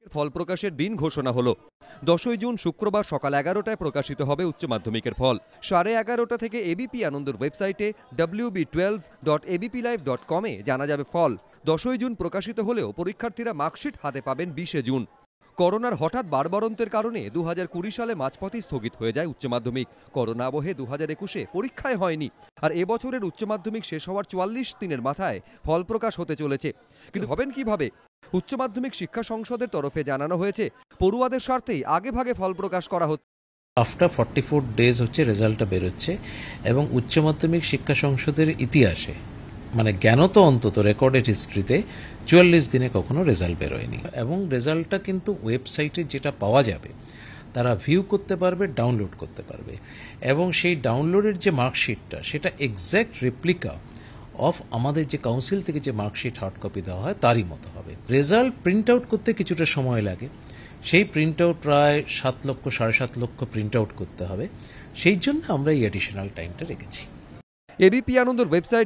ফল প্রকাশের দিন ঘোষণা হলো। 10ই জুন শুক্রবার সকাল 11টায় প্রকাশিত হবে উচ্চ মাধ্যমিকের ফল। 11:30 থেকে এবিপি আনন্দের ওয়েবসাইটে wb12.abplive.com-এ জানা যাবে ফল। 10ই জুন প্রকাশিত হলেও পরীক্ষার্থীরা মার্কশিট হাতে পাবেন 20শে জুন। করোনার হঠাৎ বাড়বাড়ন্তের কারণে 2020 সালে মাঝপথেই স্থগিত হয়ে যায় উচ্চ মাধ্যমিক। করোনা আবহে 2021-এ পরীক্ষায় হয়নি। আর এবছরের উচ্চ মাধ্যমিক শেষ হওয়ার 44 দিনের মাথায় ফল প্রকাশ হতে চলেছে। কিন্তু হবেন কিভাবে? উচ্চ মাধ্যমিক শিক্ষা সংসদের তরফে জানানো হয়েছে, পড়ুয়াদের স্বার্থেই আগে ভাগে ফল প্রকাশ করা হচ্ছে। আফটার 44 ডেজ হচ্ছে রেজাল্টটা বেরোচ্ছে এবং উচ্চ মাধ্যমিক শিক্ষা সংসদের ইতিহাসে মানে জ্ঞানত অন্তত রেকর্ডেড হিস্ট্রিতে 44 দিনে কখনো রেজাল্ট বেরোয়নি। এবং রেজাল্টটা কিন্তু ওয়েবসাইটে যেটা পাওয়া যাবে তারা ভিউ করতে পারবে, ডাউনলোড করতে পারবে এবং সেই ডাউনলোডের যে মার্কশিটটা সেটা এক্স্যাক্ট রেপ্লিকা অফ আমাদের যে কাউন্সিল থেকে যে মার্কশিট হার্ড কপি দেওয়া হয় তারই মতো হবে। রেজাল্ট প্রিন্ট আউট করতে কিছুটা সময় লাগে, সেই প্রিন্ট আউট প্রায় 7 লক্ষ 7.5 লক্ষ প্রিন্ট আউট করতে হবে, সেই জন্য আমরা এই অ্যাডিশনাল টাইমটা রেখেছি। এবিপি আনন্দর ওয়েবসাইট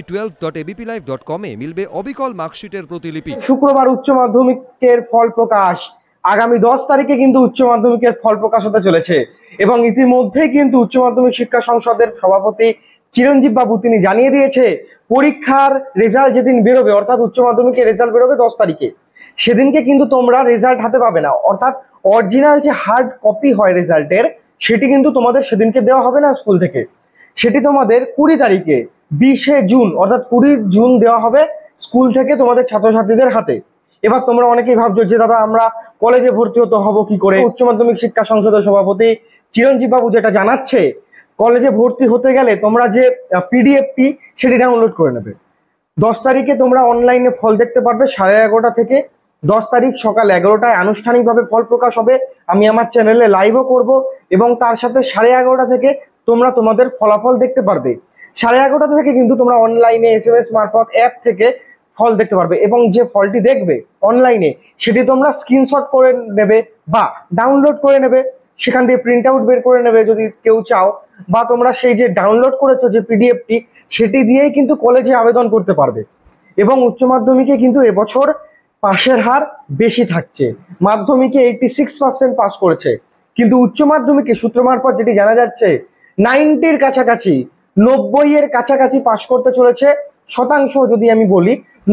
wb12.abplive.com-এ মিলবে অবিকল মার্কশিটের প্রতিলিপি। শুক্রবার উচ্চ মাধ্যমিকের ফল প্রকাশ। আগামী 10 তারিখে কিন্তু উচ্চ মাধ্যমিকের ফল প্রকাশ হতে চলেছে এবং ইতিমধ্যেই কিন্তু উচ্চ মাধ্যমিক শিক্ষা সংসদের সভাপতি চিরঞ্জীব বাবু তিনি জানিয়ে দিয়েছে পরীক্ষার রেজাল্ট যেদিন বেরোবে, অর্থাৎ উচ্চ মাধ্যমিকের রেজাল্ট বেরোবে 10 তারিখে, সেদিনকে কিন্তু তোমরা রেজাল্ট হাতে পাবে না। অর্থাৎ অরিজিনাল যে হার্ড কপি হয় রেজাল্টের সেটি কিন্তু তোমাদের সেদিনকে দেওয়া হবে না স্কুল থেকে, সেটি তোমাদের 20 তারিখে 20শে জুন অর্থাৎ 20 জুন দেওয়া হবে স্কুল থেকে তোমাদের ছাত্রছাত্রীদের হাতে। এবার তোমরা অনেকেই ভাবছো যে দাদা আমরা কলেজে ভর্তি হতে হবো কি করে? উচ্চ মাধ্যমিক শিক্ষা সংসদের সভাপতি চিরঞ্জীব বাবু যেটা জানাচ্ছে, কলেজে ভর্তি হতে গেলে তোমরা যে পিডিএফটি সেটি ডাউনলোড করে নেবে। 10 তারিখে তোমরা অনলাইনে ফল দেখতে পারবে 11:30 থেকে। 10 তারিখ সকাল 11টায় আনুষ্ঠানিকভাবে ফল প্রকাশ হবে। আমি আমার চ্যানেলে লাইভও করব এবং তার সাথে 11:30 থেকে তোমরা তোমাদের ফলাফল দেখতে পারবে। 11:30 থেকে কিন্তু তোমরা অনলাইনে SMS মারফত অ্যাপ থেকে ফল দেখতে পারবে এবং যে ফলটি দেখবে অনলাইনে সেটি তোমরা স্ক্রিনশট করে নেবে বা ডাউনলোড করে নেবে, সেখান থেকে প্রিন্ট আউট বের করে নেবে যদি কেউ চাও, বা তোমরা সেই যে ডাউনলোড করেছো যে পিডিএফটি সেটি দিয়েই কিন্তু কলেজে আবেদন করতে পারবে। এবং উচ্চ মাধ্যমিকে কিন্তু এবছর পাশের হার বেশি থাকছে। মাধ্যমিকে 86% পাস করেছে, কিন্তু উচ্চ মাধ্যমিকে সূত্র মারফত যেটি জানা যাচ্ছে 90-র কাছাকাছি, 90-এর কাছাকাছি পাস করতে চলেছে। শতাংশ যদি আমি বলি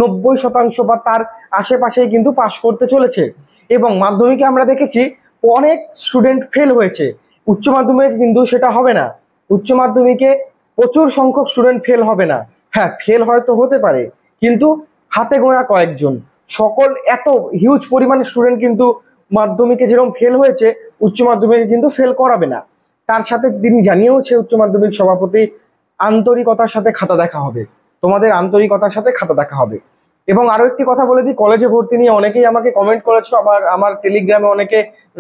90% বা তার আশেপাশেই কিন্তু পাস করতে চলেছে। এবং মাধ্যমিকে আমরা দেখেছি অনেক স্টুডেন্ট ফেল হয়েছে, উচ্চ মাধ্যমিকে কিন্তু সেটা হবে না। উচ্চ মাধ্যমিকে প্রচুর সংখ্যক স্টুডেন্ট ফেল হবে না। হ্যাঁ, ফেল হয়তো হতে পারে, কিন্তু হাতে গোনা কয়েকজন। সকল এত হিউজ পরিমাণের স্টুডেন্ট কিন্তু মাধ্যমিকে যেরকম ফেল হয়েছে উচ্চ মাধ্যমিকে কিন্তু ফেল করাবে না। তার সাথে তিনি জানিয়েওছে উচ্চ মাধ্যমিক সভাপতি, আন্তরিকতার সাথে খাতা দেখা হবে, তোমাদের আন্তরিকতার সাথে খাতা দেখা হবে। এবং আরো একটি কথা বলে দিই, কলেজে ভর্তি নিয়ে অনেকেই আমাকে কমেন্ট করেছো, আবার আমার টেলিগ্রামে অনেকে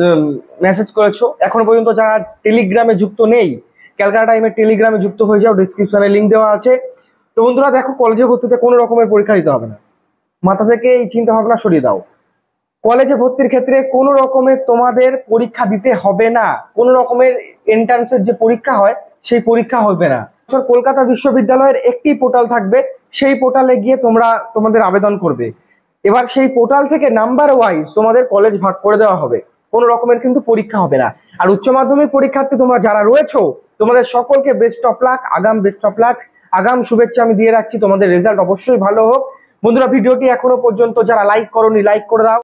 মেসেজ করেছো। এখনো পর্যন্ত যারা টেলিগ্রামে যুক্ত নেই, ক্যালকাটা টাইমের টেলিগ্রামে যুক্ত হয়ে যাও, ডিসক্রিপশনে লিঙ্ক দেওয়া আছে। তো বন্ধুরা দেখো, কলেজে ভর্তিতে কোনো রকমের পরীক্ষা দিতে হবে না, মাথা থেকে এই চিন্তা ভাবনা সরিয়ে দাও। কলেজে ভর্তির ক্ষেত্রে কোনো রকমের তোমাদের পরীক্ষা দিতে হবে না, কোনো রকমের এন্ট্রান্সের যে পরীক্ষা হয় সেই পরীক্ষা হবে না। কলকাতা বিশ্ববিদ্যালয়ের একটি পোর্টাল থাকবে, সেই পোর্টালে গিয়ে তোমরা তোমাদের আবেদন করবে। এবার সেই পোর্টাল থেকে নাম্বার ওয়াইজ তোমাদের কলেজ ভাগ করে দেওয়া হবে, কোনো রকমের কিন্তু পরীক্ষা হবে না। আর উচ্চ মাধ্যমিক পরীক্ষার্থী তোমরা যারা রয়েছো, তোমাদের সকলকে বেস্ট অফ লাক, আগাম বেস্ট অফ লাক, আগাম শুভেচ্ছা আমি দিয়ে রাখছি। তোমাদের রেজাল্ট অবশ্যই ভালো হোক। বন্ধুরা, ভিডিওটি এখনো পর্যন্ত যারা লাইক করোনি লাইক করে দাও।